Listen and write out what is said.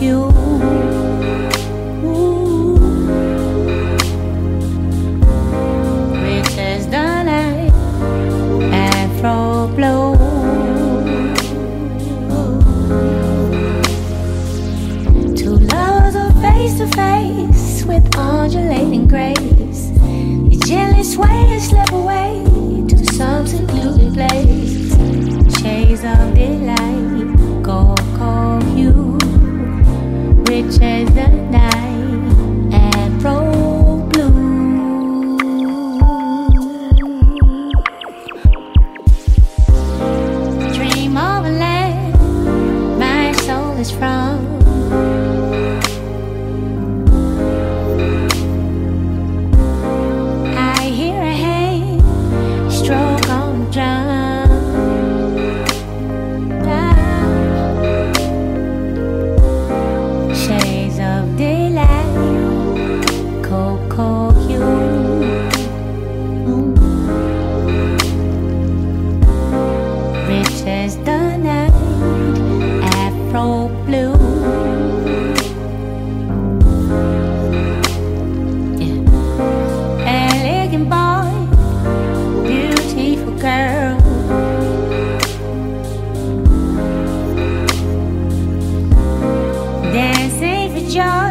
hue. Ooh. Rich as the night, afro blue. Two lovers are face to face with undulating grace. You gently sway and slip away to some secluded place. Shades of delight, cocoa hue, rich as the night, afro blue. Dream of a land my soul is from. I hear a hand stroke on the drum. Shades of daylight, cocoa hue. Rich as the night, afro blue. Yeah. Elegant boy, beautiful girl. Dancing for joy